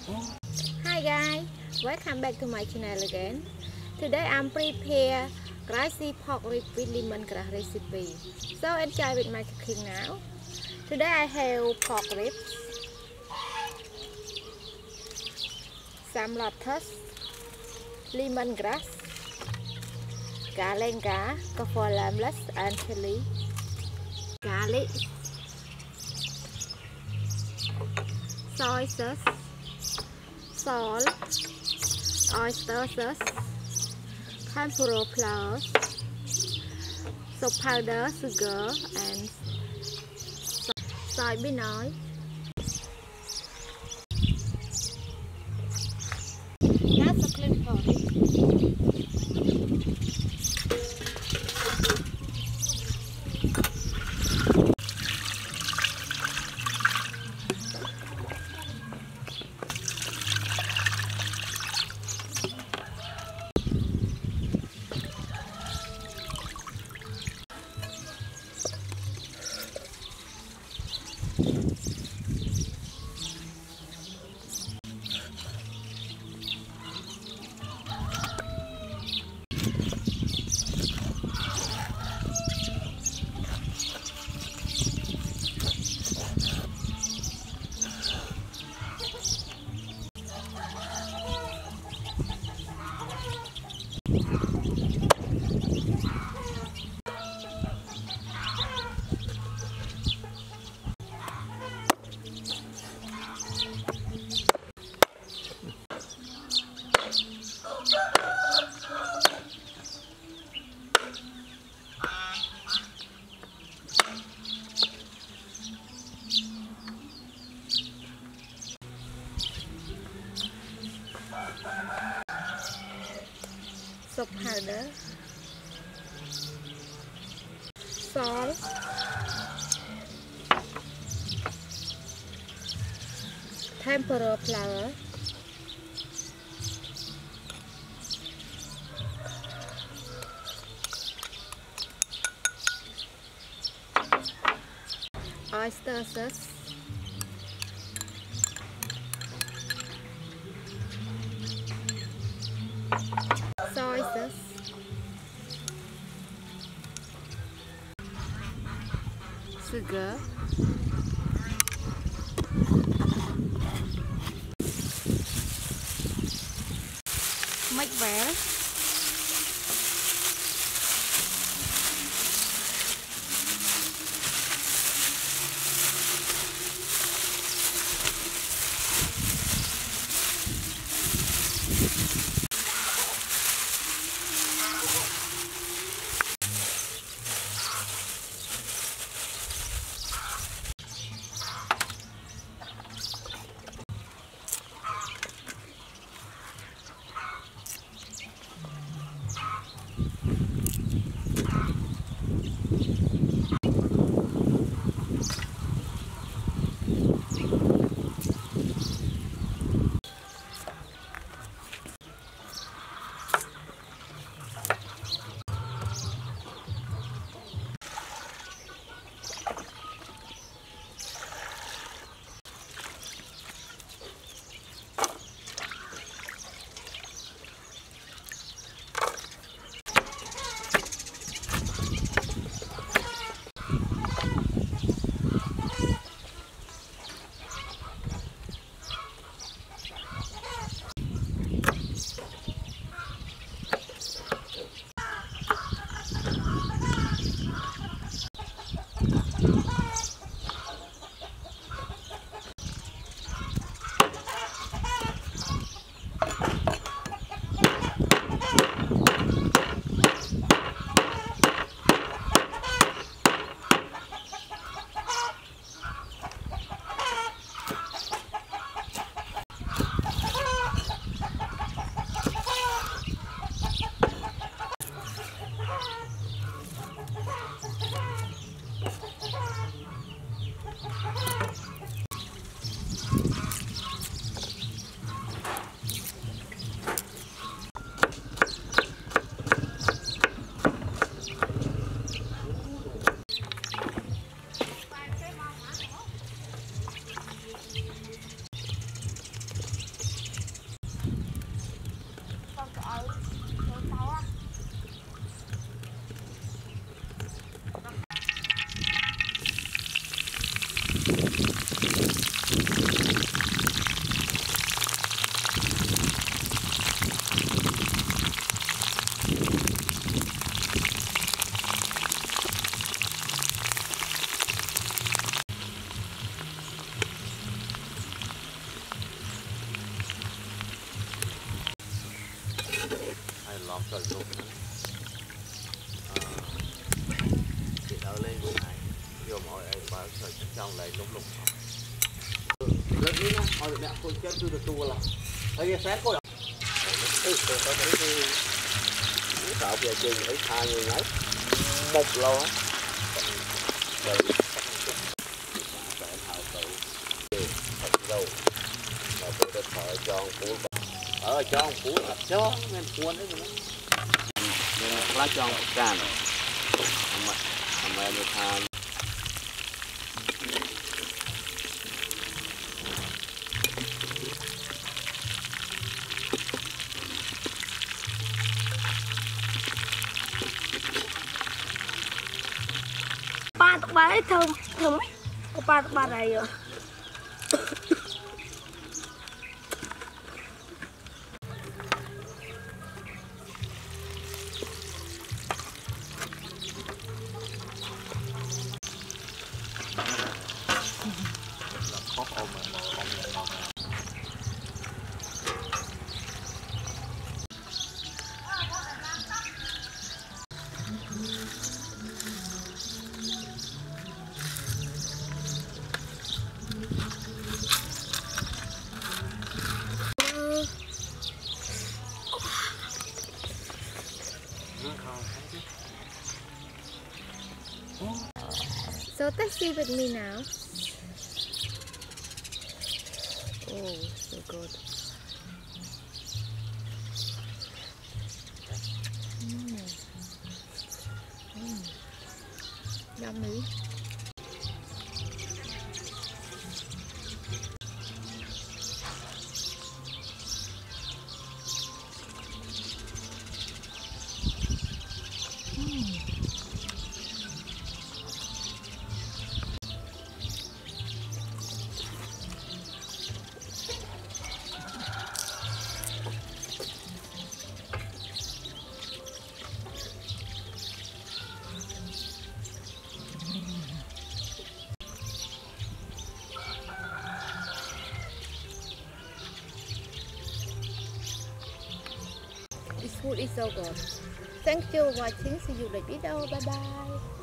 Hi guys, welcome back to my channel again. Today I'm prepare grassy pork rib with lemongrass recipe. So enjoy with my cooking now. Today I have pork ribs, some lettuce, lemongrass, galenga, kaffir and chili, garlic, soy sauce, salt, oyster sauce, tempura flour, soap powder, sugar, and soybean oil. That's a clean pot. Soap powder, salt, tempura flour, oyster sauce, soy sauce, sugar, mix well. bà thời trong lại đúng lục Rất ní á, hồi mẹ tôi chết tôi được tua là thấy phép cô tôi có thấy cái tạo về chừng thấy 2 người ấy một lô á rồi sẽ thảo tự thật dầu và tôi đã thở cho phú ở cho phú là cho nên cuốn đấy rồi nên lá cho càn mà người ta ba tụi ba ấy thơm thơm ấy có ba tụi ba này rồi khóc ôm mà ôm nhận ngon So tasty with me now. Oh, so good. Yummy. This food is so good. Thank you for watching. See you next video. Bye bye.